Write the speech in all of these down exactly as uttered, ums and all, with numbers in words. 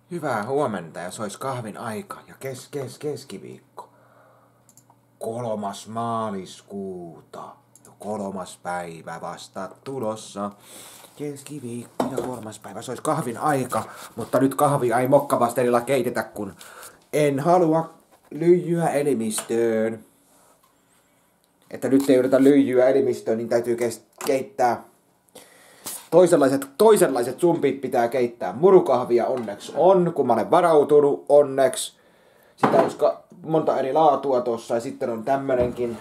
Hyvää huomenta ja sois kahvin aika ja kes, kes, keskiviikko. Kolmas maaliskuuta. Jo kolmas päivä vasta tulossa. Keskiviikko ja kolmas päivä sois kahvin aika. Mutta nyt kahvia ei mokkavasterilla keitetä, kun en halua lyijyä elimistöön. Että nyt ei yritä lyijyä elimistöön, niin täytyy keittää Toisenlaiset, toisenlaiset sumpit pitää keittää. Murukahvia onneksi on, kun mä olen varautunut onneksi. Sitä on monta eri laatua tossa ja sitten on tämmönenkin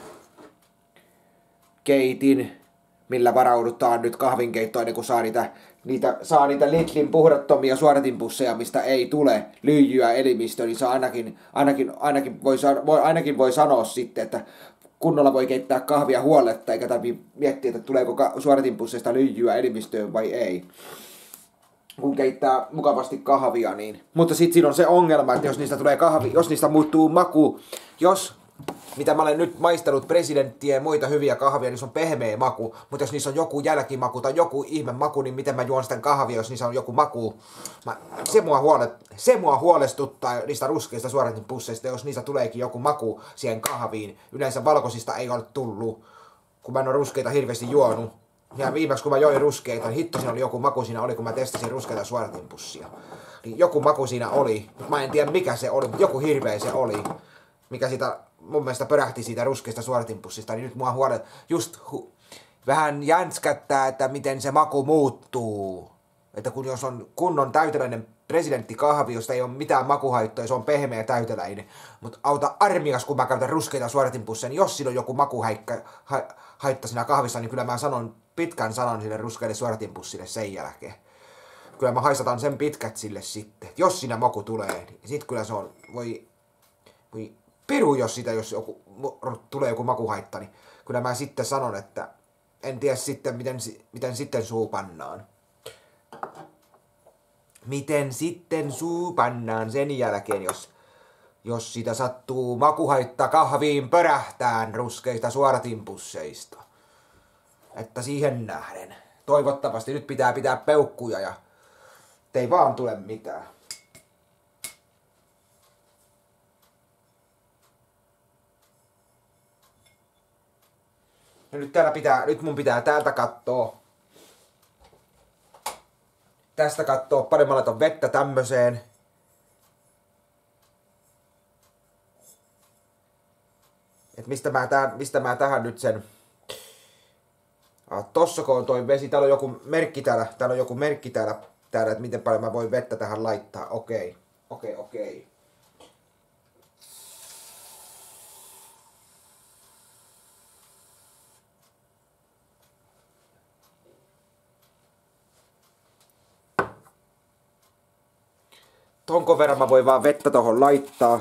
keitin, millä varaudutaan nyt kahvinkeittoon ennen kuin saa niitä, niitä, saa niitä Lidlin puhdattomia suodatinpusseja, mistä ei tule lyijyä elimistöön, niin saa ainakin, ainakin, ainakin, voi, voi, ainakin voi sanoa sitten, että kunnolla voi keittää kahvia huoletta, eikä tarvitse miettiä, että tuleeko suodatinpusseista lyijyä elimistöön vai ei. Kun keittää mukavasti kahvia, niin. Mutta sitten siinä on se ongelma, että jos niistä tulee kahvi, jos niistä muuttuu maku, jos, mitä mä olen nyt maistanut presidenttiä ja muita hyviä kahvia, niin se on pehmeä maku. Mutta jos niissä on joku jälkimaku tai joku ihme maku, niin miten mä juon sitä kahvia, jos niissä on joku maku. Mä, se, mua huole, se mua huolestuttaa niistä ruskeista suodatinpusseista, jos niistä tuleekin joku maku siihen kahviin. Yleensä valkoisista ei ole tullut, kun mä en ole ruskeita hirveästi juonut. Ja viimeksi kun mä join ruskeita, niin hitto siinä oli joku maku siinä oli, kun mä testasin ruskeita suodatinpussia. Niin joku maku siinä oli, mutta mä en tiedä mikä se oli, mutta joku hirveä se oli. Mikä sitä mun mielestä pörähti siitä ruskeista suodatinpussista, niin nyt mua huolet just hu- vähän jänskättää, että miten se maku muuttuu. Että kun jos on kunnon täyteläinen presidenttikahvi, josta ei ole mitään makuhaittoja, se on pehmeä täyteläinen. Mutta auta armias, kun mä käytän ruskeita suodatinpusseja, niin jos siinä on joku makuhaitta ha, haitta siinä kahvissa, niin kyllä mä sanon pitkän sanan sille ruskeille suodatinpussille sen jälkeen. Kyllä mä haistataan sen pitkät sille sitten. Jos siinä maku tulee, niin sit kyllä se on, voi, voi piru, jos sitä, jos joku, tulee joku makuhaitta, niin kyllä mä sitten sanon, että en tiedä sitten, miten, miten sitten suu pannaan. Miten sitten suu pannaan sen jälkeen, jos, jos sitä sattuu makuhaitta kahviin pörähtään ruskeista suodatinpusseista. Että siihen nähden. Toivottavasti nyt pitää pitää peukkuja ja ei vaan tule mitään. Ja nyt täällä pitää, nyt mun pitää täältä kattoo. Tästä kattoo paremmalla ton vettä tämmöseen. Et mistä mä, tää, mistä mä tähän nyt sen. Ah, tossako on toi vesi, täällä on joku merkki täällä, täällä on joku merkki täällä, täällä, että miten paljon mä voin vettä tähän laittaa. Okei, okei, okei. Tonko verran mä voin vaan vettä tohon laittaa.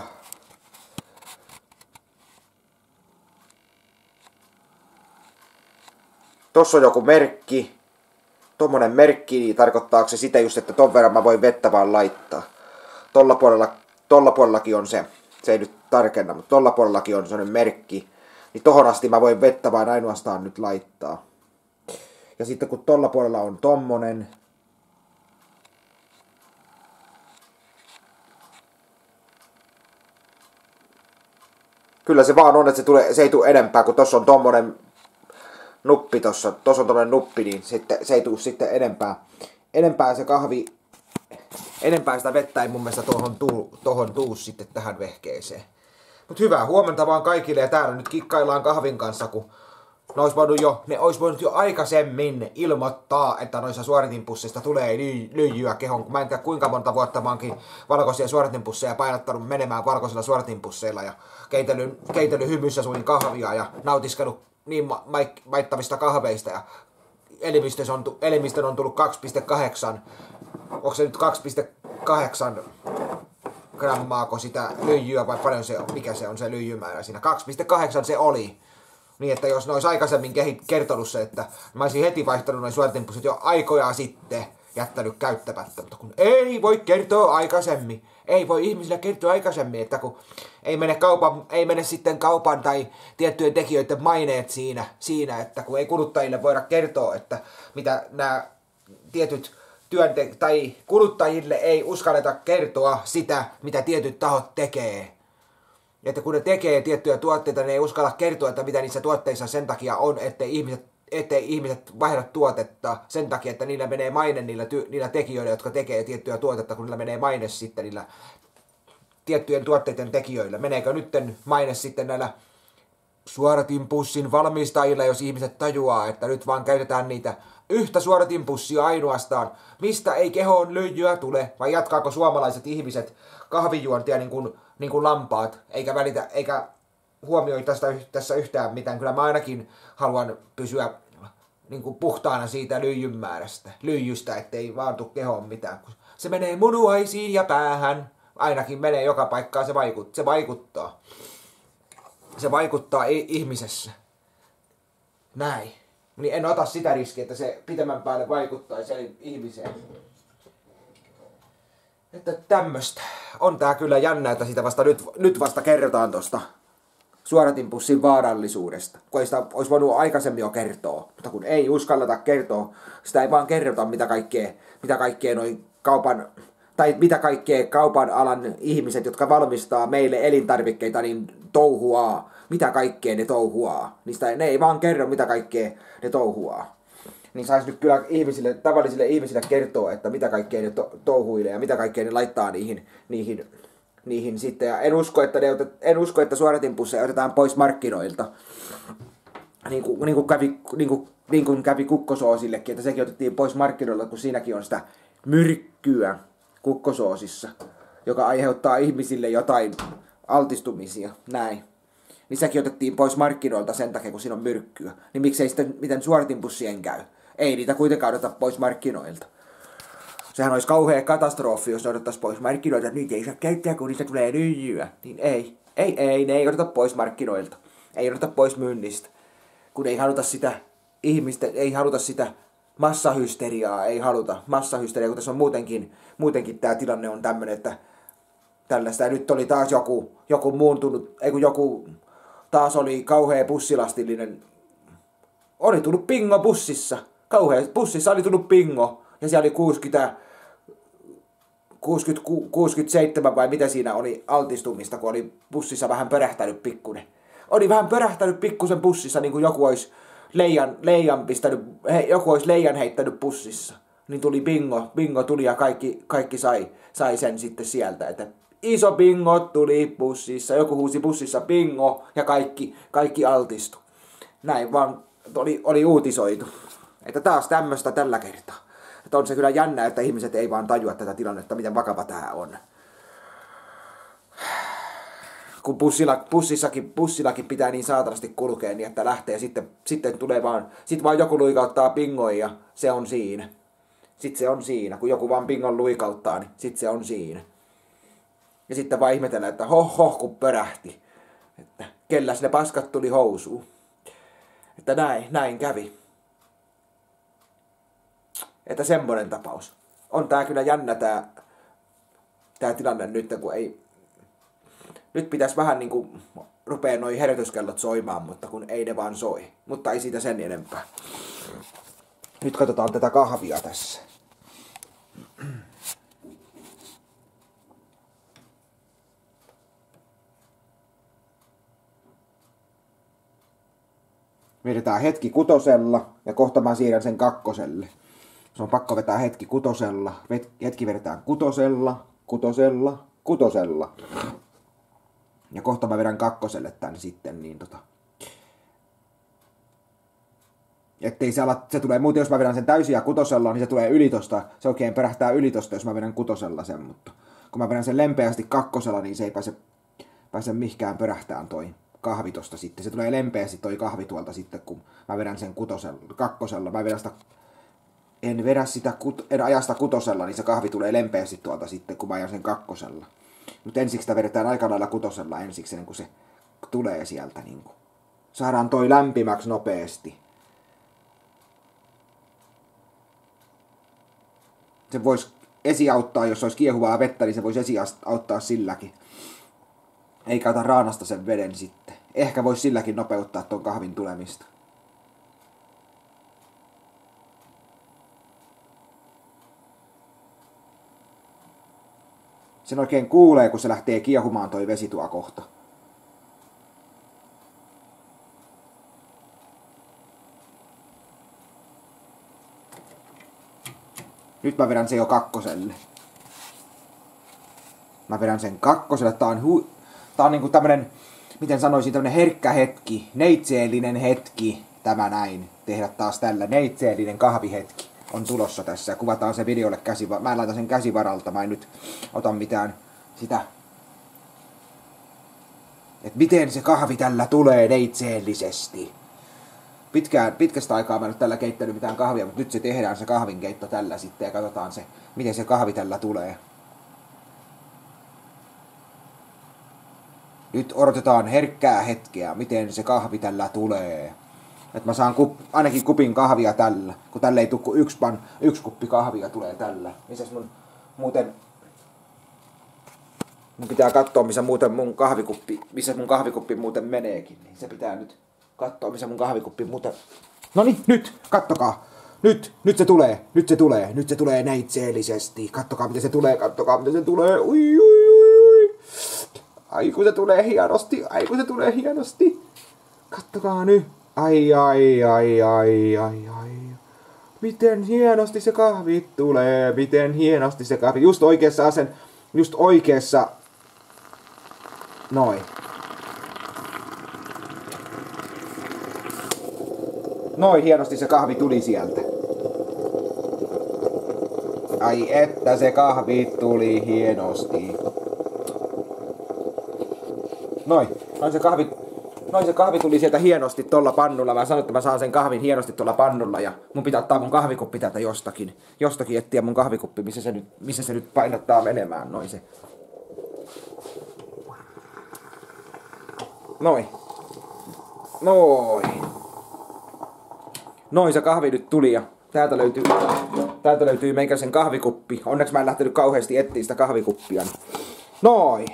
Tossa on joku merkki. Tommonen merkki, niin tarkoittaako se sitä just, että ton verran mä voin vettä vaan laittaa. Tolla puolella, tolla puolellakin on se. Se ei nyt tarkenna, mutta tolla puolellakin on sellainen merkki. Niin tohon asti mä voin vettä vaan ainoastaan nyt laittaa. Ja sitten kun tolla puolella on tommonen. Kyllä se vaan on, että se, tulee, se ei tule enempää, kun tossa on tommonen nuppi tossa. Tossa on tommonen nuppi, niin sitten, se ei tule sitten enempää. Enempää se kahvi, enempää sitä vettä ei mun mielestä tohon tuu, tohon tuu sitten tähän vehkeeseen. Mut hyvää huomenta vaan kaikille ja täällä nyt kikkaillaan kahvin kanssa, kun ne ois voinut jo, ne ois voinut jo aikaisemmin ilmoittaa, että noissa suodatinpusseista tulee lyijyä kehon. Kun mä en tiedä kuinka monta vuotta mä oonkin valkoisia suodatinpusseja painottanut menemään valkoisilla suodatinpusseilla ja keitellyt, keitellyt hymyssä suin kahvia ja nautiskellut niin ma maittavista kahveista ja elimistön on, elimistön on tullut kaksi pilkku kahdeksan, onko se nyt kaksi pilkku kahdeksan grammaako sitä lyijyä vai paljon se, mikä se on se lyijymäärä siinä, kaksi pilkku kahdeksan se oli. Niin, että jos ne olisi aikaisemmin kertonut se, että mä olisin heti vaihtanut noin suodatinpussit jo aikoja sitten jättänyt käyttämättä, mutta kun ei voi kertoa aikaisemmin. Ei voi ihmisille kertoa aikaisemmin, että kun ei mene, kaupan, ei mene sitten kaupan tai tiettyjen tekijöiden maineet siinä, siinä, että kun ei kuluttajille voida kertoa, että mitä nämä tietyt työnte- tai kuluttajille ei uskalleta kertoa sitä, mitä tietyt tahot tekee. Että kun ne tekee tiettyjä tuotteita, ne ei uskalla kertoa, että mitä niissä tuotteissa sen takia on, ettei ihmiset, ettei ihmiset vaihda tuotetta sen takia, että niillä menee maine niillä, ty- niillä tekijöillä, jotka tekee tiettyjä tuotetta, kun niillä menee maine sitten niillä tiettyjen tuotteiden tekijöillä. Meneekö nytten maine sitten näillä suoratinpussin valmistajilla, jos ihmiset tajuaa, että nyt vaan käytetään niitä yhtä suoratinpussia ainoastaan, mistä ei kehoon lyijyä tule, vai jatkaako suomalaiset ihmiset kahvijuontia niin kuin, niin kuin lampaat, eikä välitä, eikä huomioi tästä, tässä yhtään mitään. Kyllä mä ainakin haluan pysyä niin kuin puhtaana siitä lyijyn määrästä, lyijystä, ettei vaan tule kehoon mitään. Se menee munuaisiin ja päähän, ainakin menee joka paikkaan, se, vaikut, se vaikuttaa. Se vaikuttaa ihmisessä. Näin. Niin en ota sitä riskiä, että se pitemmän päälle vaikuttaisi ihmiseen. Että tämmöstä. On tää kyllä jännä, että sitä vasta nyt, nyt vasta kerrotaan tosta suoratinpussin vaarallisuudesta. Kun ei sitä olisi voinut aikaisemmin jo kertoa. Mutta kun ei uskalleta kertoa, sitä ei vaan kerrota mitä kaikkea, mitä kaikkea noin kaupan, tai mitä kaikkea kaupan alan ihmiset, jotka valmistaa meille elintarvikkeita, niin touhuaa. Mitä kaikkea ne touhuaa. Niistä ne ei vaan kerro, mitä kaikkea ne touhuaa. Niin saisi nyt kyllä ihmisille, tavallisille ihmisille kertoa, että mitä kaikkea ne to- touhuilee ja mitä kaikkea ne laittaa niihin, niihin, niihin sitten. Ja en usko, että, ne otet, en usko, että suoratinpusseja otetaan pois markkinoilta. Niin kuin, niin kuin, kävi, niin kuin, niin kuin kävi kukkosoosillekin, että sekin otettiin pois markkinoilta, kun siinäkin on sitä myrkkyä kukkosoosissa, joka aiheuttaa ihmisille jotain altistumisia. Näin. Niin sekin otettiin pois markkinoilta sen takia, kun siinä on myrkkyä. Niin miksei sitten miten suoratinpussien käy? Ei niitä kuitenkaan odota pois markkinoilta. Sehän olisi kauhea katastrofi, jos ne odottaisi pois markkinoilta. Niitä ei saa käyttää, kun niistä tulee lyijyä. Niin ei. Ei, ei, ne ei odota pois markkinoilta. Ei odota pois myynnistä. Kun ei haluta sitä ihmistä, ei haluta sitä massahysteriaa, ei haluta massahysteriaa, kun tässä on muutenkin, muutenkin tämä tilanne on tämmöinen, että tällaista. Ja nyt oli taas joku, joku muuntunut, ei kun joku taas oli kauhea bussilastillinen. Oli tullut pingo bussissa. Kauhea bussissa oli tullut pingo. Ja siellä oli kuusikymmentä, kuusikymmentä, kuusikymmentäseitsemän vai mitä siinä oli altistumista, kun oli bussissa vähän pörähtänyt pikkunen. Oli vähän pörähtänyt pikkusen bussissa, niin kuin joku olisi leijan, leijan pistänyt, he, joku olisi leijan heittänyt bussissa. Niin tuli bingo, bingo tuli ja kaikki, kaikki sai, sai sen sitten sieltä, että iso bingo tuli bussissa, joku huusi bussissa bingo ja kaikki, kaikki altistui. Näin vaan oli, oli uutisoitu. Että taas tämmöistä tällä kertaa. Että on se kyllä jännä, että ihmiset ei vaan tajua tätä tilannetta, miten vakava tämä on. Kun bussilla, bussissakin, bussillakin pitää niin saatanasti kulkea, niin että lähtee sitten, sitten tulee vaan, sit vaan joku luikauttaa pingoin ja se on siinä. Sitten se on siinä. Kun joku vaan pingon luikauttaa, niin sitten se on siinä. Ja sitten vaan ihmetellään, että hoh hoh kun pörähti. Että kelläs ne paskat tuli housuun. Että näin, näin kävi. Että semmoinen tapaus. On tää kyllä jännä tää, tää tilanne nyt, kun ei... Nyt pitäisi vähän niinku rupea noi herätyskellot soimaan, mutta kun ei ne vaan soi. Mutta ei siitä sen enempää. Nyt katsotaan tätä kahvia tässä. Vedetään hetki kutosella ja kohta mä siirrän sen kakkoselle. Se on pakko vetää hetki kutosella. Hetki vedetään kutosella, kutosella, kutosella. Ja kohta mä vedän kakkoselle tän sitten, niin tota... Ettei se ala, se tulee muuten, jos mä vedän sen täysiä kutosella, niin se tulee yli tosta. Se oikein perähtää yli tosta, jos mä vedän kutosella sen, mutta... Kun mä vedän sen lempeästi kakkosella, niin se ei pääse, pääse mihkään pörähtään toi kahvi tosta sitten. Se tulee lempeästi toi kahvi tuolta sitten, kun mä vedän sen kutosella, kakkosella. Mä vedän sitä... En vedä sitä, en aja sitä kutosella, niin se kahvi tulee lempeästi tuolta sitten, kun mä ajan sen kakkosella. Mutta ensiksi sitä vedetään aika lailla kutosella ensiksi, ennen kuin se tulee sieltä. Niin kuin. Saadaan toi lämpimäksi nopeasti. Se voisi esiauttaa, jos olisi kiehuvaa vettä, niin se voisi esiauttaa silläkin. Eikä ota raanasta sen veden sitten. Ehkä voisi silläkin nopeuttaa ton kahvin tulemista. Sen oikein kuulee, kun se lähtee kiehumaan toi vesi tuo kohta. Nyt mä vedän sen jo kakkoselle. Mä vedän sen kakkoselle. Tää on, hu... Tää on niinku tämmönen, miten sanoisin, tämmönen herkkä hetki. Neitseellinen hetki. Tämä näin. Tehdä taas tällä. Neitseellinen kahvihetki on tulossa tässä. Ja kuvataan se videolle käsivaralta. Mä en laita sen käsivaralta. Mä en nyt ota mitään sitä. Et miten se kahvi tällä tulee neitseellisesti. Pitkään, pitkästä aikaa mä en ole tällä keittänyt mitään kahvia, mutta nyt se tehdään se kahvinkeitto tällä sitten ja katsotaan se, miten se kahvi tällä tulee. Nyt odotetaan herkkää hetkeä, miten se kahvi tällä tulee. Että mä saan kup, ainakin kupin kahvia tällä, kun tällä ei tule kuin yksi, pan, yksi kuppi kahvia tulee tällä. Missäs mun muuten... Mun pitää katsoa, missä muuten mun kahvikuppi, missä mun kahvikuppi muuten meneekin. Niin se pitää nyt katsoa, missä mun kahvikuppi muuten... Noniin, nyt! Kattokaa! Nyt! Nyt se tulee! Nyt se tulee! Nyt se tulee neitseellisesti! Kattokaa, miten se tulee! Kattokaa, miten se tulee! Ui, ui, ui. Ai, kun se tulee hienosti! Ai, kun se tulee hienosti! Kattokaa nyt! Ai, ai, ai, ai, ai, ai. Miten hienosti se kahvi tulee! Miten hienosti se kahvi... Just oikeassa asen... Just oikeassa... Noin. Noin hienosti se kahvi tuli sieltä. Ai että se kahvi tuli hienosti. Noin. Noin se kahvi, noin se kahvi tuli sieltä hienosti tolla pannulla. Mä sanoin, että mä saan sen kahvin hienosti tolla pannulla. Ja mun pitää ottaa mun kahvikuppi täältä jostakin. Jostakin etsiä mun kahvikuppi, missä se nyt, missä se nyt painottaa menemään. Noin se. Noin. Noin. Noin se kahvi nyt tuli ja täältä löytyy, täältä löytyy meikäisen kahvikuppi. Onneksi mä en lähtenyt kauheasti etsiä sitä kahvikuppia. Noin.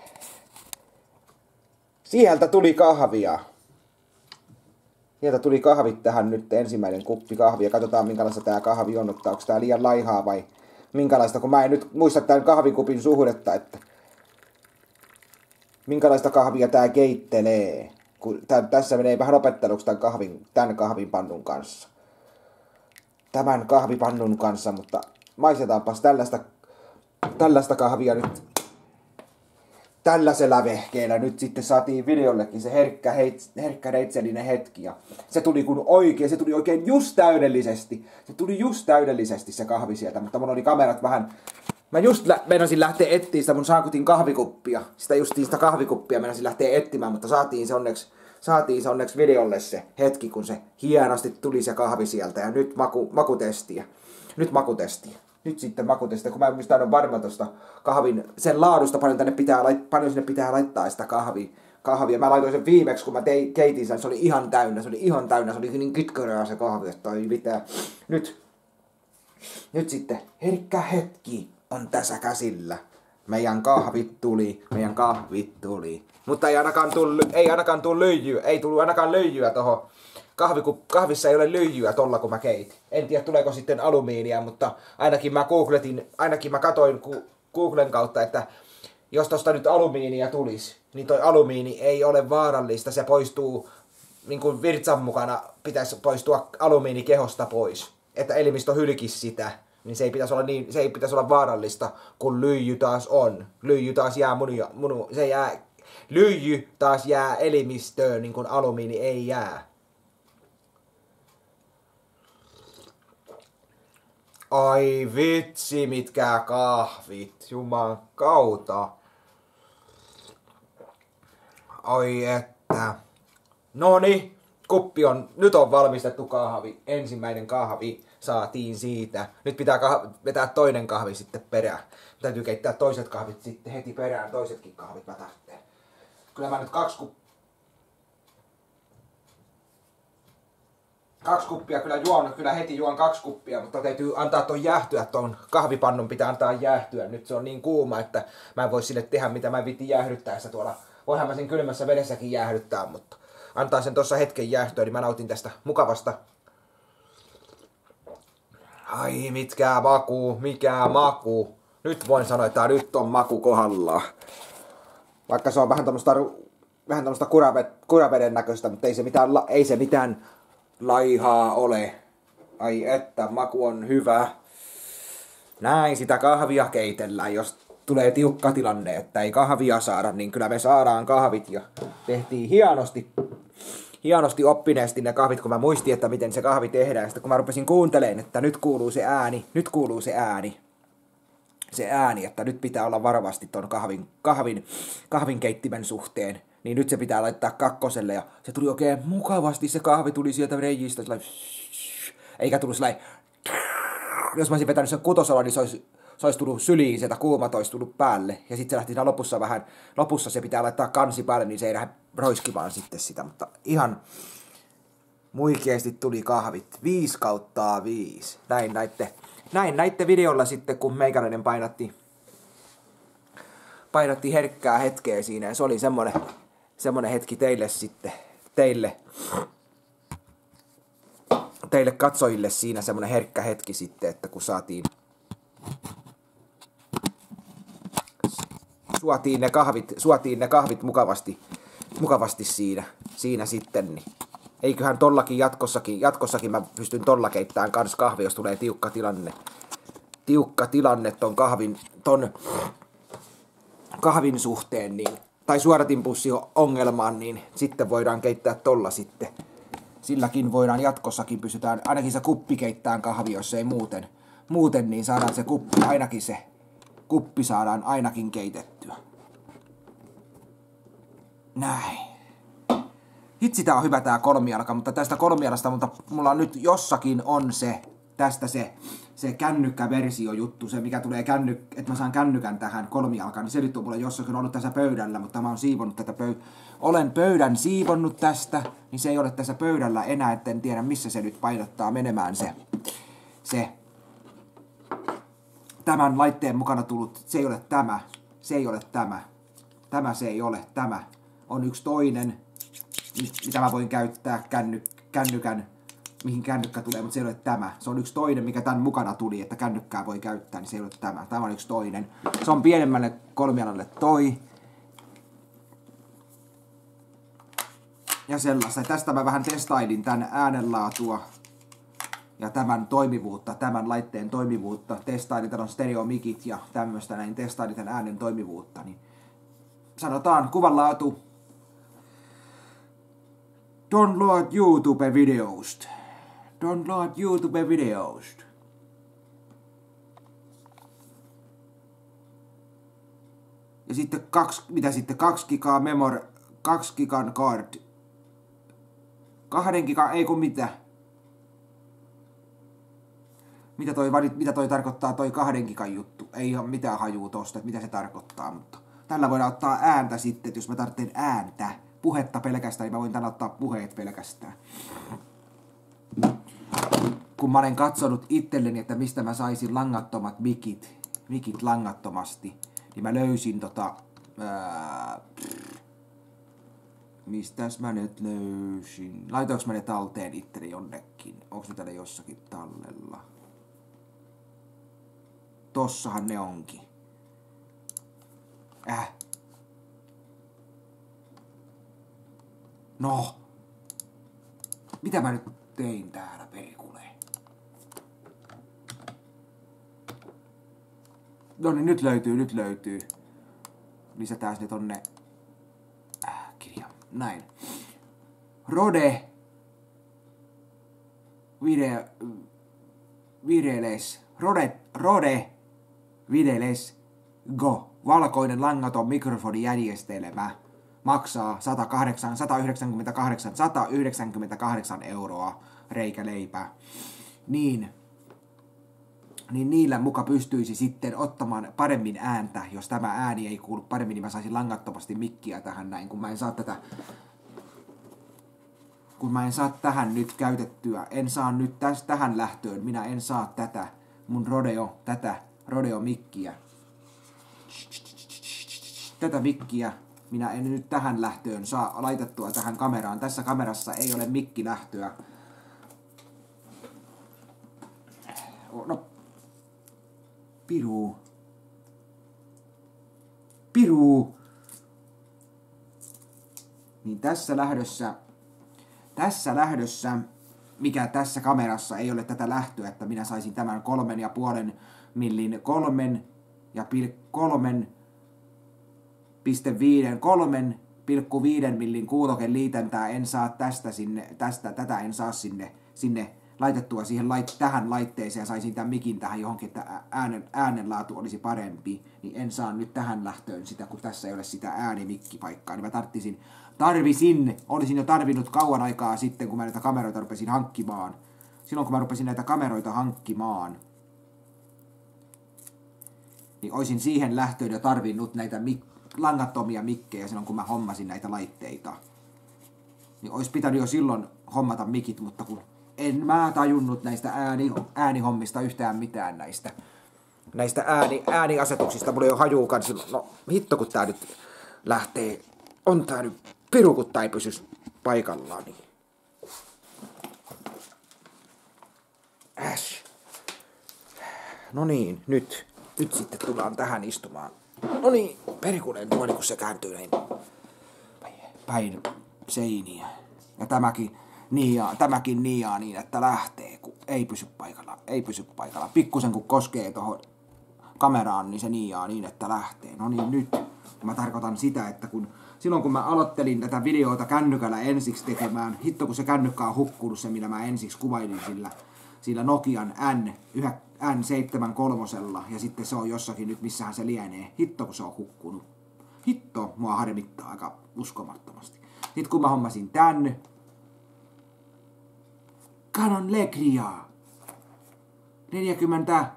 Sieltä tuli kahvia. Sieltä tuli kahvit tähän nyt, ensimmäinen kuppi kahvia. Katsotaan minkälaista tää kahvi on, että onko tää liian laihaa vai minkälaista, kun mä en nyt muista tämän kahvikupin suhdetta, että minkälaista kahvia tää keittelee. Kun tää, tässä menee vähän opetteluksi tämän kahvin, tämän kahvinpannun kanssa. Tämän kahvipannun kanssa, mutta maistetaanpas tällaista, tällaista kahvia nyt. Tällaisella vehkeellä nyt sitten saatiin videollekin se herkkä, heits, herkkä neitsellinen hetki. Ja se tuli kun oikein, se tuli oikein just täydellisesti. Se tuli just täydellisesti se kahvi sieltä, mutta mun oli kamerat vähän... Mä just lä- meinasin lähteä etsiä sitä mun saakutin kahvikuppia. Sitä justiin sitä kahvikuppia meinasin lähteä etsimään, mutta saatiin se onneksi, saatiin se onneksi videolle se hetki, kun se hienosti tuli se kahvi sieltä. Ja nyt maku, makutestiä. Nyt makutestiä. Nyt sitten makutestiä, kun mä en mistä ole varma tosta kahvin, sen laadusta paljon tänne pitää, paljon sinne pitää laittaa sitä kahvia. kahvia. Mä laitoin sen viimeksi, kun mä tein, keitin sen, se oli ihan täynnä, se oli ihan täynnä, se oli niin kytkörää se kahvi, että ei mitään. Nyt, nyt sitten herkkä hetki on tässä käsillä. Meidän kahvit tuli, meidän kahvit tuli. Mutta ei ainakaan tullut, ei ainakaan tullut lyijyä, ei tullut ainakaan lyijyä tohon. Kahviku, kahvissa ei ole lyijyä tolla kun mä keitin. En tiedä tuleeko sitten alumiinia, mutta ainakin mä googletin, ainakin mä katoin Googlen kautta, että jos tosta nyt alumiinia tulisi, niin toi alumiini ei ole vaarallista, se poistuu, niin kuin virtsan mukana pitäisi poistua alumiini kehosta pois. Että elimistö hylkisi sitä, niin se ei pitäisi olla, niin, se ei pitäisi olla vaarallista, kun lyijy taas on. Lyijy taas jää munia, munu, se jää, lyijy taas jää elimistöön, niin kuin alumiini ei jää. Ai vitsi, mitkä kahvit, juman kautta. Ai että. Noni, kuppi on, nyt on valmistettu kahvi. Ensimmäinen kahvi saatiin siitä. Nyt pitää kah- vetää toinen kahvi sitten perään. Täytyy keittää toiset kahvit sitten heti perään. Toisetkin kahvit mä tarvitsen. Kyllä mä nyt kaksi kuppia. Kaksi kuppia kyllä juon, kyllä heti juon kaksi kuppia, mutta täytyy antaa ton jäähtyä, ton kahvipannun pitää antaa jäähtyä. Nyt se on niin kuuma, että mä en voi sille tehdä mitä mä vitin jäähdyttäessä tuolla. Voihan mä sen kylmässä vedessäkin jäähdyttää, mutta antaa sen tossa hetken jäähtyä, niin mä nautin tästä mukavasta. Ai mitkä maku, mikä maku. Nyt voin sanoa, että nyt on maku kohdallaan. Vaikka se on vähän tämmöstä, vähän tämmöstä kuraveden näköistä, mutta ei se mitään, ei se mitään laihaa ole. Ai että, maku on hyvä. Näin sitä kahvia keitellään, jos tulee tiukka tilanne, että ei kahvia saada, niin kyllä me saadaan kahvit. Ja tehtiin hienosti, hienosti oppineesti ne kahvit, kun mä muistin, että miten se kahvi tehdään. Sitten kun mä rupesin kuuntelemaan, että nyt kuuluu se ääni, nyt kuuluu se ääni. Se ääni, että nyt pitää olla varovasti ton kahvin, kahvin, kahvinkeittimen suhteen, niin nyt se pitää laittaa kakkoselle, ja se tuli oikein mukavasti, se kahvi tuli sieltä reijistä, eikä tullut sellainen, jos mä olisin vetänyt sen kutosella, niin se olisi, se olisi tullut syliin, sieltä kuumat olisi tullut päälle, ja sitten se lähti siinä lopussa vähän, lopussa se pitää laittaa kansi päälle, niin se ei lähde roiskimaan sitten sitä, mutta ihan muikeesti tuli kahvit, viisi kautta viisi, näin näitte. Näin näitte videolla sitten, kun meikäläinen painatti, painatti herkkää hetkeä siinä. Ja se oli semmonen, semmonen hetki teille sitten, teille, teille katsojille siinä semmonen herkkä hetki sitten, että kun saatiin, suotiin ne kahvit, suotiin ne kahvit mukavasti, mukavasti siinä, siinä sitten, niin eiköhän tollakin jatkossakin, jatkossakin mä pystyn tolla keittämään kans kahvi, jos tulee tiukka tilanne. Tiukka tilanne ton kahvin, ton kahvin suhteen, niin, tai suodatinpussi ongelmaan, niin sitten voidaan keittää tolla sitten. Silläkin voidaan jatkossakin pystytään, ainakin se kuppi keittämään kahvi, jos ei muuten. Muuten niin saadaan se kuppi, ainakin se kuppi saadaan ainakin keitettyä. Näin. Hitsi, tää on hyvä tää kolmijalka, mutta tästä kolmijalasta, mutta mulla nyt jossakin on se, tästä se, se kännykkäversio juttu, se mikä tulee känny, että mä saan kännykän tähän kolmijalkaan, niin se nyt on mulla jossakin ollut tässä pöydällä, mutta mä oon siivonnut tätä pöy... Olen pöydän siivonnut tästä, niin se ei ole tässä pöydällä enää, etten tiedä missä se nyt painottaa menemään se, se, tämän laitteen mukana tullut, se ei ole tämä, se ei ole tämä, tämä se ei ole, tämä on yksi toinen, mitä mä voin käyttää känny, kännykän, mihin kännykkä tulee, mutta se ei ole tämä. Se on yksi toinen, mikä tämän mukana tuli, että kännykkää voi käyttää, niin se ei ole tämä. Tämä on yksi toinen. Se on pienemmälle kolmialalle toi. Ja sellaista. Tästä mä vähän testailin tämän äänenlaatua ja tämän toimivuutta, tämän laitteen toimivuutta. Testailin, täällä on stereomikit ja tämmöistä näin. Testailin tämän äänen toimivuutta. Niin sanotaan kuvanlaatu. Download YouTube-videosta. Download YouTube-videosta. Ja sitten kaksi, mitä sitten, kaksi gigaa memor, kaksi gigan card. Kahden gigan, ei kun mitä. Mitä toi, mitä toi tarkoittaa toi kahden gigan juttu? Ei ole mitään hajua tosta, että mitä se tarkoittaa, mutta tällä voidaan ottaa ääntä sitten, että jos mä tarvitsen ääntä. Puhetta pelkästään, niin mä voin tänne ottaa puheet pelkästään. Kun mä olen katsonut itselleni, että mistä mä saisin langattomat mikit, mikit langattomasti, niin mä löysin tota... Ää, mistäs mä nyt löysin? Laitoinko mä ne talteen itseni jonnekin? Onko ne täällä jossakin tallella? Tossahan ne onkin. Äh. No, mitä mä nyt tein täällä, perkulee? No niin, nyt löytyy, nyt löytyy. Lisätään ne tonne. Äh, kirja. Näin. Rode. Video. Videles. Rode. Rode. Videles. Go. Valkoinen langaton mikrofonijärjestelmä. Maksaa sata kahdeksan, sata yhdeksänkymmentäkahdeksan, sata yhdeksänkymmentäkahdeksan euroa reikäleipää. Niin, niin niillä muka pystyisi sitten ottamaan paremmin ääntä, jos tämä ääni ei kuulu paremmin, niin mä saisin langattomasti mikkiä tähän näin, kun mä en saa tätä, kun mä en saa tähän nyt käytettyä, en saa nyt täs, tähän lähtöön, minä en saa tätä, mun rodeo, tätä rodeo-mikkiä, tätä mikkiä, minä en nyt tähän lähtöön saa laitettua tähän kameraan. Tässä kamerassa ei ole mikkilähtöä. No, piru. piru. Niin tässä lähdössä, tässä lähdössä, mikä tässä kamerassa ei ole tätä lähtöä, että minä saisin tämän kolmen ja puolen millin kolmen ja pil, kolmen piste viiden, kolmen pilkku viiden millin kuuloken liitäntää en saa tästä sinne, tästä, tätä en saa sinne, sinne laitettua siihen lait, tähän laitteeseen ja saisin tämän mikin tähän johonkin, että äänen, äänenlaatu olisi parempi, niin en saa nyt tähän lähtöön sitä, kun tässä ei ole sitä äänimikkipaikkaa, niin mä tarvisin, tarvisin, olisin jo tarvinnut kauan aikaa sitten, kun mä näitä kameroita rupesin hankkimaan. Silloin, kun mä rupesin näitä kameroita hankkimaan, niin olisin siihen lähtöön jo tarvinnut näitä mik- langattomia mikkejä silloin, kun mä hommasin näitä laitteita. Niin olisi pitänyt jo silloin hommata mikit, mutta kun en mä tajunnut näistä ääni, äänihommista yhtään mitään näistä, näistä ääni, ääniasetuksista. Mulla ei ole hajuu kanssa. No hitto, kun tää nyt lähtee. On tää nyt piru, kun tää ei pysy paikallaan. Niin. Äs. No niin, nyt. Nyt sitten tullaan tähän istumaan. No niin, perikunen tuo, niin kun se kääntyy näin päin seiniä. Ja tämäkin niiaa, tämäkin niiaa niin, että lähtee, kun ei pysy paikalla. Ei pysy paikalla. Pikkusen kun koskee tuohon kameraan, niin se niiaa niin, että lähtee. No niin, nyt. Mä tarkoitan sitä, että kun silloin kun mä aloittelin tätä videota kännykällä ensiksi tekemään, hitto kun se kännykkä on hukkunut, se millä mä ensiksi kuvailin sillä, sillä Nokian N, N seitsemänkymmentäkolme, ja sitten se on jossakin nyt, missähän se lienee. Hitto kun se on hukkunut. Hitto, mua harmittaa aika uskomattomasti. Sitten kun mä hommasin tän, Canon Legria neljäkymmentä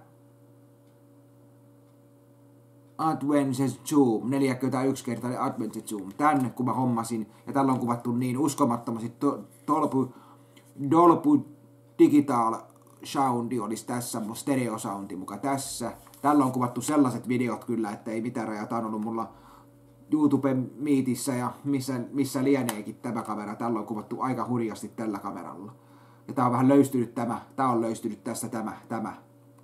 Advanced Zoom, neljäkymmentäyksi kertainen Advanced Zoom. Tän kun mä hommasin, ja tällä on kuvattu niin uskomattomasti, to, Dolby, Dolby Digital Soundi olisi tässä, mun stereo soundi muka tässä. Tällä on kuvattu sellaiset videot kyllä, että ei mitään rajaa. Tää on ollut mulla YouTuben Meetissä ja missä, missä lieneekin tämä kamera. Tällä on kuvattu aika hurjasti tällä kameralla. Ja tää on vähän löystynyt tämä, tää on löystynyt tästä tämä, tämä.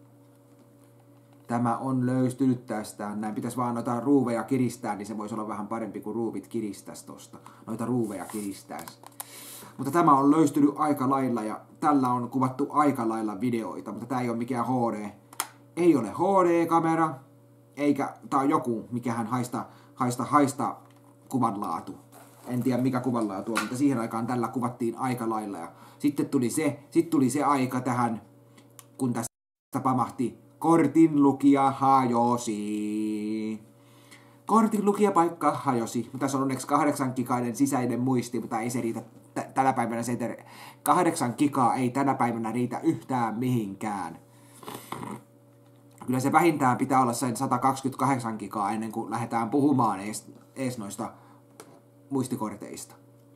Tämä on löystynyt tästä. Näin pitäisi vaan noita ruuveja kiristää, niin se voisi olla vähän parempi kuin ruuvit kiristäisi tosta. Noita ruuveja kiristäisi. Mutta tämä on löystynyt aika lailla ja tällä on kuvattu aika lailla videoita, mutta tää ei ole mikään H D. Ei ole H D-kamera, eikä tää on joku, mikähän haista, haista, haista kuvanlaatu. En tiedä mikä kuvanlaatu on, mutta siihen aikaan tällä kuvattiin aika lailla. Ja sitten tuli se, sitten tuli se aika tähän, kun tästä pamahti kortinlukija hajosi. Kortinlukijapaikka hajosi. Mutta tässä on onneksi kahdeksan gigainen sisäinen muisti, mutta ei se riitä t- tänä päivänä. Se ter- kahdeksan gigaa ei tänä päivänä riitä yhtään mihinkään. Kyllä se vähintään pitää olla sen sata kaksikymmentäkahdeksan gigaa ennen kuin lähdetään puhumaan ees, ees noista muistikorteista.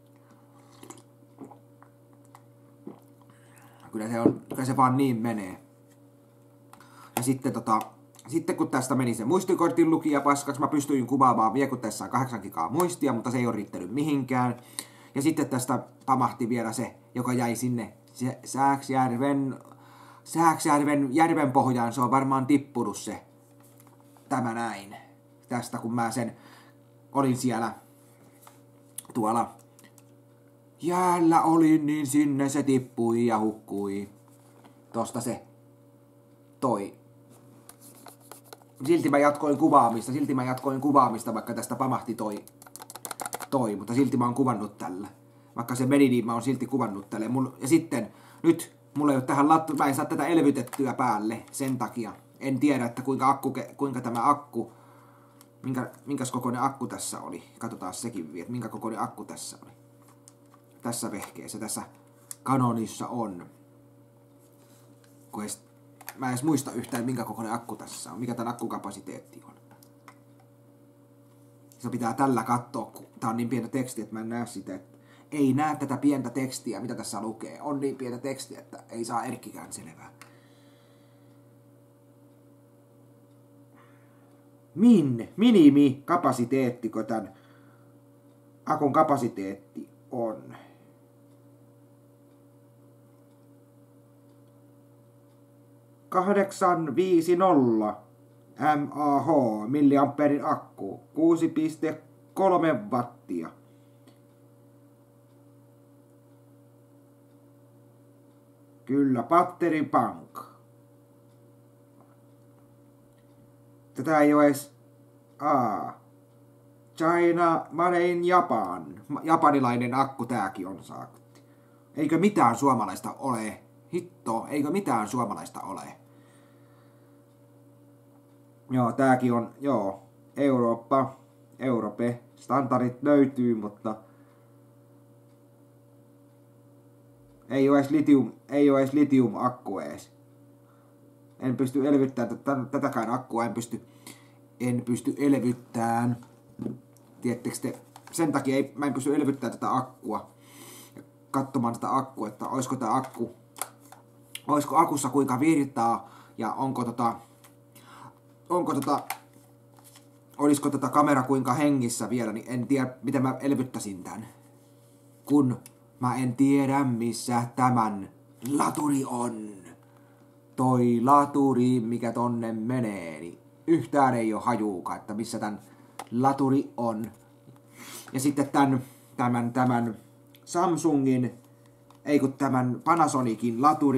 Kyllä se, on, kyllä se vaan niin menee. Ja sitten, tota, sitten kun tästä meni se muistikortin lukija paskaksi, mä pystyin kuvaamaan vielä kun tässä on kahdeksan gigaa muistia, mutta se ei ole riittänyt mihinkään. Ja sitten tästä pamahti vielä se, joka jäi sinne se Sääksjärven, Sääksjärven järven pohjaan. Se on varmaan tippunut se, tämä näin. Tästä kun mä sen olin siellä tuolla jäällä olin, niin sinne se tippui ja hukkui. Tosta se toi. Silti mä jatkoin kuvaamista, silti mä jatkoin kuvaamista, vaikka tästä pamahti toi, toi, mutta silti mä oon kuvannut tällä. Vaikka se meni, niin mä oon silti kuvannut tälle. Ja sitten, nyt mulla ei ole tähän lattu, mä en saa tätä elvytettyä päälle sen takia. En tiedä, että kuinka, akku, kuinka tämä akku, minkä, minkäs kokoinen akku tässä oli. Katsotaan sekin vielä, minkä kokoinen akku tässä oli. Tässä vehkeessä, tässä Canonissa on. Kun edes, mä en edes muista yhtään, minkä kokoinen akku tässä on, mikä tämän akkukapasiteetti on. Se pitää tällä katsoa, kun tää on niin pientä tekstiä, että mä en näe sitä. Että ei näe tätä pientä tekstiä, mitä tässä lukee. On niin pientä tekstiä, että ei saa Erkkikään selvää. Min, minimi kapasiteettiko tämän akun kapasiteetti on? kahdeksan viisi nolla M A H, milliampeerin akku, kuusi pilkku kolme wattia. Kyllä, battery bank. Tätä ei ole edes... Aa. China, made in Japan. Japanilainen akku tääkin on saakti. Eikö mitään suomalaista ole? Hitto, eikö mitään suomalaista ole? Joo, tääkin on, joo, Eurooppa, Europe, standardit löytyy, mutta ei ole edes litium, ei ole edes litium-akku ees. En pysty elvyttämään tätäkään akkua, en pysty, en pysty elvyttämään. Tiedättekö te, sen takia ei, mä en pysty elvyttämään tätä akkua. Katsomaan tätä akkua, että olisiko tää akku, olisiko akussa kuinka virtaa ja onko tota, onko tota, olisiko tätä kamera kuinka hengissä vielä, niin en tiedä, miten mä elvyttäisin tän. Kun mä en tiedä, missä tämän laturi on. Toi laturi, mikä tonne menee, niin yhtään ei oo hajuukaan, että missä tän laturi on. Ja sitten tän, tämän, tämän Samsungin, ei kun tämän Panasonicin laturi.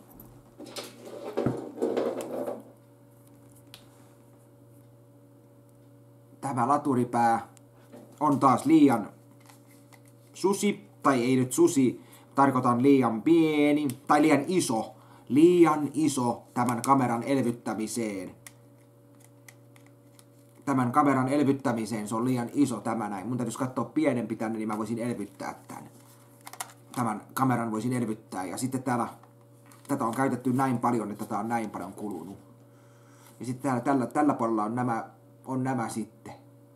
Tämä laturipää on taas liian susi, tai ei nyt susi, tarkoitan liian pieni, tai liian iso, liian iso tämän kameran elvyttämiseen. Tämän kameran elvyttämiseen se on liian iso tämä näin. Mun täytyisi katsoa pienempi tänne, niin mä voisin elvyttää tän. Tämän kameran voisin elvyttää, ja sitten täällä, tätä on käytetty näin paljon, että tätä on näin paljon kulunut. Ja sitten täällä, tällä, tällä puolella on nämä, on nämä sitten.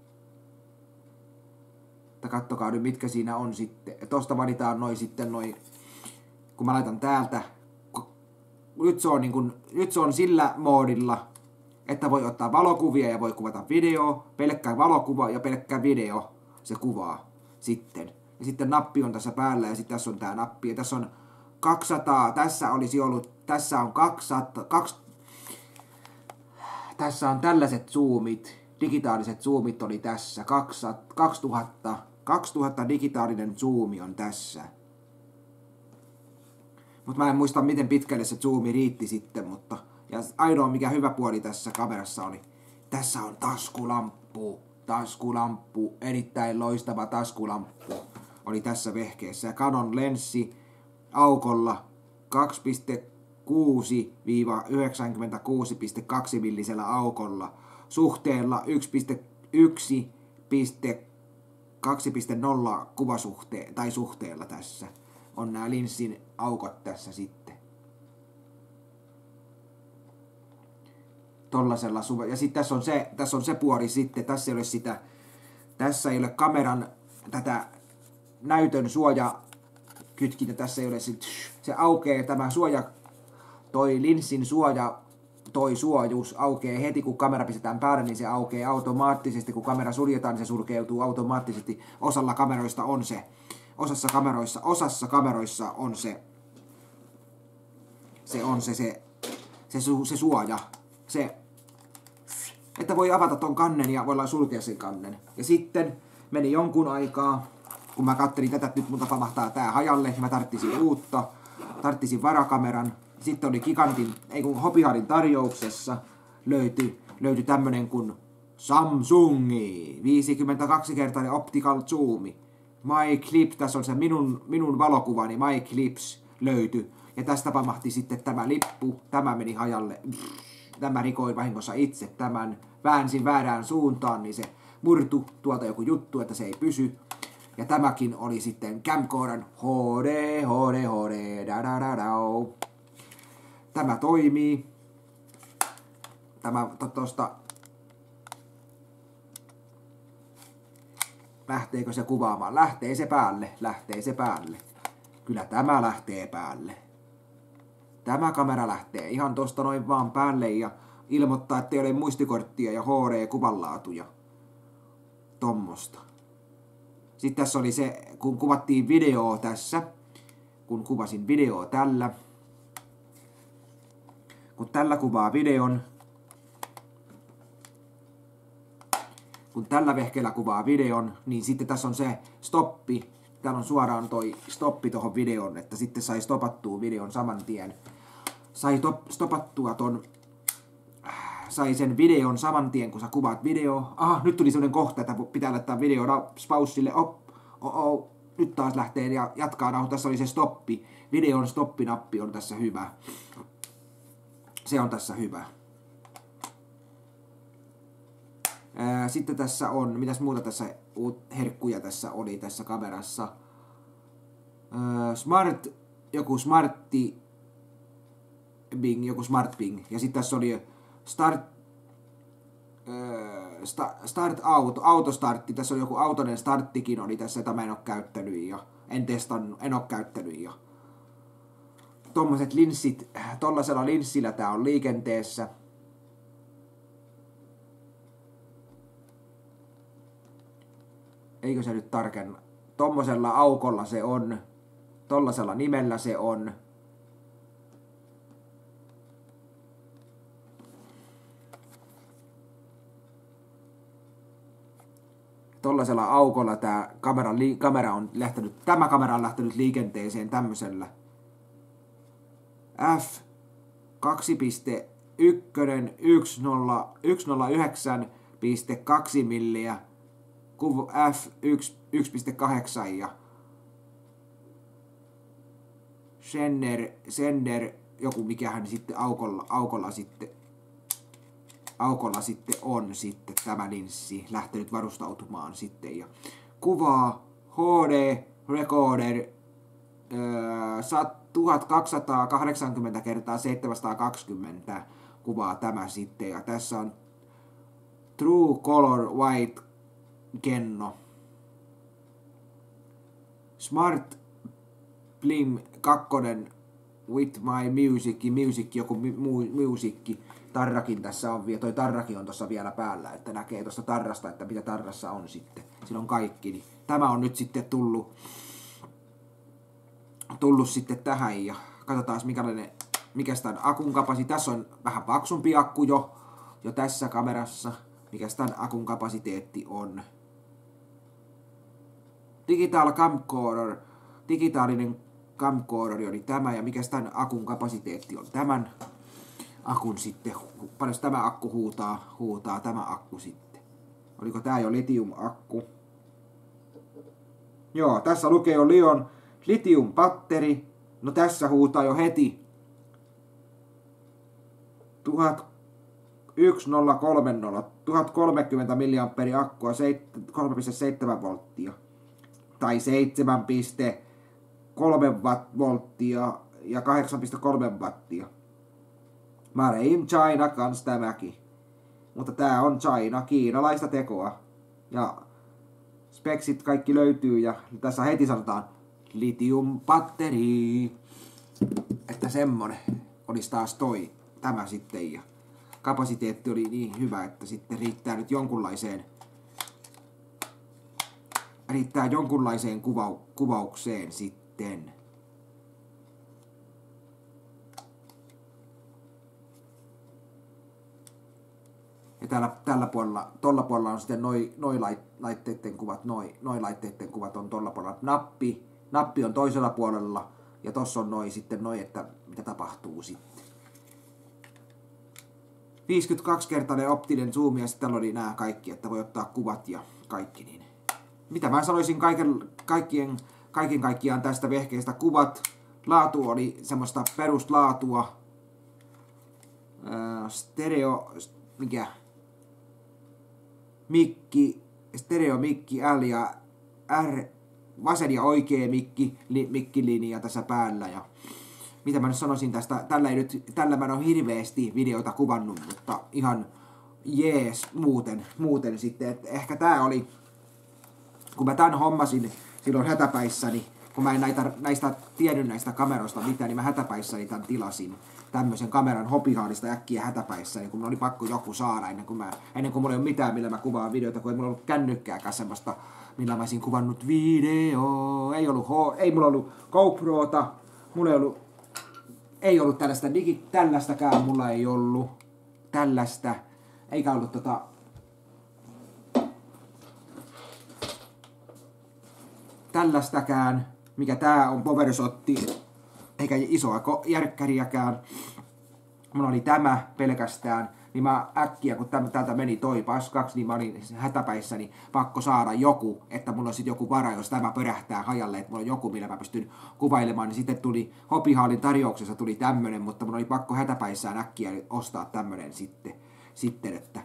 Että kattokaa nyt mitkä siinä on sitten. Ja tosta valitaan noin sitten noin, kun mä laitan täältä. Nyt se on, niin kun, nyt se on sillä moodilla, että voi ottaa valokuvia ja voi kuvata video. Pelkkä valokuva ja pelkkä video se kuvaa sitten. Ja sitten nappi on tässä päällä ja sitten tässä on tää nappi. Ja tässä on kaksisataa, tässä olisi ollut, tässä on kaksisataa, kaksi, tässä on tällaiset zoomit, digitaaliset zoomit oli tässä, kaksituhatta, kaksituhatta digitaalinen zoomi on tässä. Mutta mä en muista miten pitkälle se zoomi riitti sitten, mutta ja ainoa mikä hyvä puoli tässä kamerassa oli, tässä on taskulamppu, taskulamppu, erittäin loistava taskulamppu oli tässä vehkeessä. Ja Canon lenssi aukolla kaksi pilkku kuusi yhdeksänkymmentäkuusi pilkku kaksi millisellä aukolla suhteella yksi pilkku yksi kaksi pilkku nolla kuvasuhteen tai suhteella tässä on nämä linssin aukot tässä sitten. Tollasella suva. Ja sitten tässä on se, tässä on se puoli sitten, tässä ei ole sitä, tässä ei ole kameran tätä näytön suoja kytkintä, tässä ei ole sit, se aukeaa tämä suoja, toi linssin suoja, toi suojuus aukeaa heti kun kamera pistetään päälle, niin se aukeaa automaattisesti, kun kamera suljetaan, niin se sulkeutuu automaattisesti. Osalla kameroista on se, osassa kameroissa, osassa kameroissa on se, se on se, se, se, su, se suoja, se, että voi avata ton kannen ja voidaan sulkea sen kannen. Ja sitten meni jonkun aikaa, kun mä kattelin tätä, että nyt mun pamahtaa tää hajalle, niin mä tarttisin uutta, tarttisin varakameran. Sitten oli Gigantin, ei kun Hopiharin tarjouksessa löytyi, löytyi tämmönen kuin Samsungi, viisikymmentäkaksi kertainen optical zoomi. My Clip, tässä on se minun, minun valokuvani, My Clips löytyi. Ja tästä pamahti sitten tämä lippu, tämä meni hajalle. Tämä rikoin vahingossa itse tämän, väänsin väärään suuntaan, niin se murtu tuolta joku juttu, että se ei pysy. Ja tämäkin oli sitten camcorderin H D, H D, H D, da da da da. Tämä toimii. Tämä tosta. Lähteekö se kuvaamaan? Lähtee se päälle, lähtee se päälle. Kyllä tämä lähtee päälle. Tämä kamera lähtee ihan tosta noin vaan päälle ja ilmoittaa, että ei ole muistikorttia ja H D-kuvanlaatuja. Tommosta. Sitten tässä oli se, kun kuvattiin videoa tässä, kun kuvasin videoa tällä, kun tällä kuvaa videon, kun tällä vehkeellä kuvaa videon, niin sitten tässä on se stoppi. Täällä on suoraan toi stoppi tuohon videon, että sitten sai stopattua videon saman tien. Sai top, stopattua ton, sai sen videon saman tien, kun sä kuvaat video. Aha, nyt tuli sellainen kohta, että pitää laittaa video pausille. Oh, oh, oh. Nyt taas lähtee ja jatkaa nauhoittaa. Tässä oli se stoppi. Videon stoppinappi on tässä hyvä. Se on tässä hyvä. Ää, sitten tässä on, mitäs muuta tässä herkkuja tässä oli tässä kamerassa. Ää, smart, joku smartti Bing, joku smart Bing. Ja sitten tässä oli start, ää, sta, start auto, autostartti. Tässä oli joku autonen starttikin oli tässä, jota mä en oo käyttänyt ja en testannut, en oo käyttänyt ja tommoset linssit, tollasella linssillä tää on liikenteessä. Eikö se nyt tarkenna? Tommosella aukolla se on. Tollasella nimellä se on. Tollasella aukolla tää kamera, li, kamera on lähtenyt, tämä kamera on lähtenyt liikenteeseen tämmöisellä. F kaksi piste yksi nolla yhdeksän piste kaksi milliä. F yksi piste kahdeksan ja sender, sender joku mikähän sitten aukolla, aukolla sitten aukolla sitten on sitten tämä linssi lähtenyt varustautumaan sitten ja kuvaa H D recorder äh, tuhatkaksisataakahdeksankymmentä kertaa seitsemänsataakaksikymmentä kuvaa tämä sitten ja tässä on True Color White kenno. Smart Blim kaksi with my music, music joku mu- musiikki. Tarrakin tässä on vielä, toi tarrakin on tossa vielä päällä, että näkee tosta tarrasta, että mitä tarrassa on sitten. Siinä on kaikki. Niin tämä on nyt sitten tullut, tullut sitten tähän ja katsotaan mikälainen, mikä tämän akun kapasiteetti. Tässä on vähän paksumpi akku jo, jo tässä kamerassa. Mikä tämän akun kapasiteetti on. Digital camcorder, digitaalinen camcorder oli tämä ja mikä tämän akun kapasiteetti on tämän akun sitten. Paljon tämä akku huutaa, huutaa tämä akku sitten. Oliko tää jo litium-akku? Joo, tässä lukee jo Lion litium-patteri. No tässä huutaa jo heti tuhat kolmekymmentä milliampeeria akkua, kolme pilkku seitsemän volttia. Tai seitsemän pilkku kolme volttia ja kahdeksan pilkku kolme wattia. Made in China kans tämäkin. Mutta tää on China, kiinalaista tekoa. Ja speksit kaikki löytyy ja tässä heti sanotaan litium-batteri. Että semmonen olisi taas toi, tämä sitten. Ja kapasiteetti oli niin hyvä, että sitten riittää nyt jonkunlaiseen riittää jonkunlaiseen kuvau, kuvaukseen sitten. Ja täällä, tällä puolella, tolla puolella on sitten noi, noi laitteiden kuvat, noi, noi laitteiden kuvat on tolla puolella. Nappi, nappi on toisella puolella ja tossa on noi sitten noi, että mitä tapahtuu sitten. viisikymmentäkaksi-kertainen optinen zoom ja sitten täällä oli nämä kaikki, että voi ottaa kuvat ja kaikki niin. Mitä mä sanoisin kaiken, kaikkien, kaiken kaikkiaan tästä vehkeestä kuvat. Laatu oli semmoista peruslaatua. Ää, stereo, mikä? Mikki, stereo mikki L ja R, vasen ja oikea mikki, li, mikkilinja tässä päällä. Ja mitä mä nyt sanoisin tästä, tällä, ei nyt, tällä mä en ole hirveästi videoita kuvannut, mutta ihan jees muuten, muuten sitten. Et ehkä tää oli, kun mä tän hommasin silloin hätäpäissäni, kun mä en näitä, näistä tiennyt näistä kameroista mitään, niin mä hätäpäissäni tän tilasin. Tämmöisen kameran hopihaalista äkkiä hätäpäissäni, kun mulla oli pakko joku saada ennen kuin, mä, ennen kuin mulla ei ole mitään, millä mä kuvaan videoita, kun ei mulla ollut kännykkääkään semmoista, millä mä olisin kuvannut video. Ei ollut, ei mulla ollut GoProta, mulla ei ollut, ei ollut tällaista digi, tällaistäkään mulla ei ollut, tällaista, eikä ollut tota, tällaistäkään, mikä tää on powersotti, eikä isoa järkkäriäkään. Mulla oli tämä pelkästään, niin mä äkkiä, kun täältä meni toi paskaksi, niin mä olin hätäpäissäni pakko saada joku, että mulla on sitten joku vara, jos tämä pörähtää hajalle, että mulla on joku, millä mä pystyn kuvailemaan, niin sitten tuli Hobbyhallin tarjouksessa tuli tämmönen, mutta mulla oli pakko hätäpäissään äkkiä ostaa tämmönen sitten, sitten että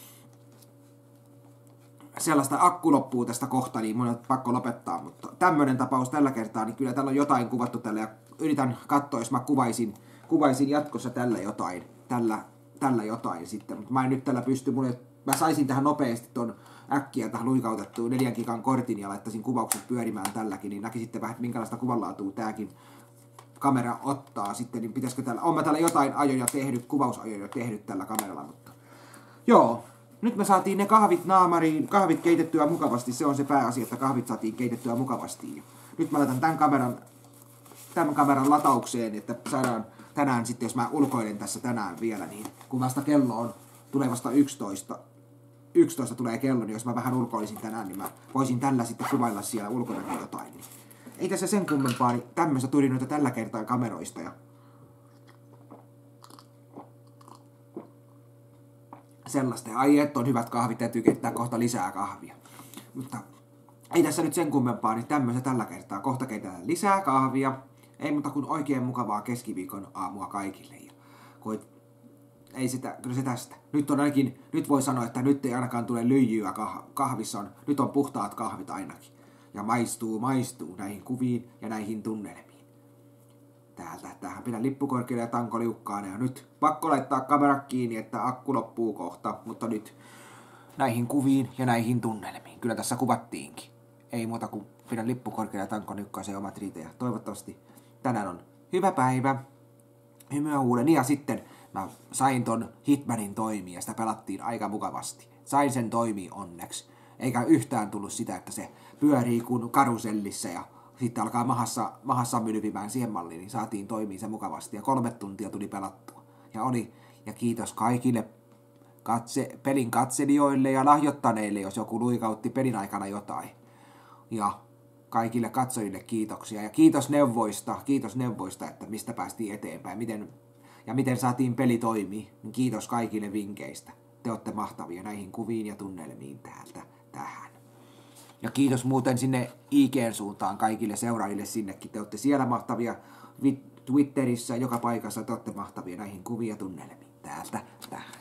sellaista akku loppuu tästä kohta, niin mun on pakko lopettaa, mutta tämmönen tapaus tällä kertaa, niin kyllä täällä on jotain kuvattu tällä, ja yritän katsoa, jos mä kuvaisin, kuvaisin jatkossa tällä jotain, tällä, tällä jotain sitten, mutta mä en nyt tällä pysty, mulle, mä saisin tähän nopeasti ton äkkiä tähän luikautettuun neljän gigan kortin ja laittaisin kuvaukset pyörimään tälläkin, niin näkisitte vähän, minkälaista kuvanlaatua tääkin kamera ottaa sitten, niin pitäisikö täällä, on mä täällä jotain ajoja tehnyt, kuvausajoja tehnyt tällä kameralla, mutta joo. Nyt me saatiin ne kahvit naamariin, kahvit keitettyä mukavasti, se on se pääasia, että kahvit saatiin keitettyä mukavasti. Nyt mä laitan tämän kameran, tämän kameran lataukseen, että saadaan tänään sitten, jos mä ulkoilen tässä tänään vielä, niin kun vasta kello on, tulee vasta yksitoista, yksitoista tulee kello, niin jos mä vähän ulkoilisin tänään, niin mä voisin tällä sitten kuvailla siellä ulkona jotain. Niin ei tässä sen kummempaa, niin tämmöistä tuli noita tällä kertaa kameroista. Ja sellaista. Ai et on hyvät kahvit, täytyy keittää kohta lisää kahvia. Mutta ei tässä nyt sen kummempaa, niin tämmöistä tällä kertaa. Kohta keitetään lisää kahvia. Ei muuta kuin oikein mukavaa keskiviikon aamua kaikille. Ja koit, ei sitä, kyllä se tästä. Nyt on ainakin, nyt voi sanoa, että nyt ei ainakaan tule lyijyä kahvissa. On, nyt on puhtaat kahvit ainakin. Ja maistuu, maistuu näihin kuviin ja näihin tunnelmiin. Täältä, tähän pidän lippukorkealle ja tanko liukkaana. Ja nyt pakko laittaa kamera kiinni, että akku loppuu kohta. Mutta nyt näihin kuviin ja näihin tunnelmiin. Kyllä tässä kuvattiinkin. Ei muuta kuin pidän lippukorkealle ja tanko liukkaaseen omat riitejä. Toivottavasti tänään on hyvä päivä. Hymyä uuden. Ja sitten mä sain ton Hitmanin toimia ja sitä pelattiin aika mukavasti. Sain sen toimii onneksi. Eikä yhtään tullut sitä, että se pyörii kuin karusellissa ja sitten alkaa mahassa, mahassa mylvimään siihen malliin, niin saatiin toimia se mukavasti. Ja kolme tuntia tuli pelattua. Ja oli, ja kiitos kaikille katse, pelin katselijoille ja lahjoittaneille, jos joku luikautti pelin aikana jotain. Ja kaikille katsojille kiitoksia. Ja kiitos neuvoista, kiitos neuvoista, että mistä päästiin eteenpäin. Miten, ja miten saatiin peli toimia. Niin kiitos kaikille vinkkeistä. Te olette mahtavia näihin kuviin ja tunnelmiin täältä tähän. Ja kiitos muuten sinne I G:n suuntaan kaikille seuraajille sinnekin. Te olette siellä mahtavia Twitterissä, joka paikassa. Te olette mahtavia näihin kuvia tunnelmiin täältä tähän.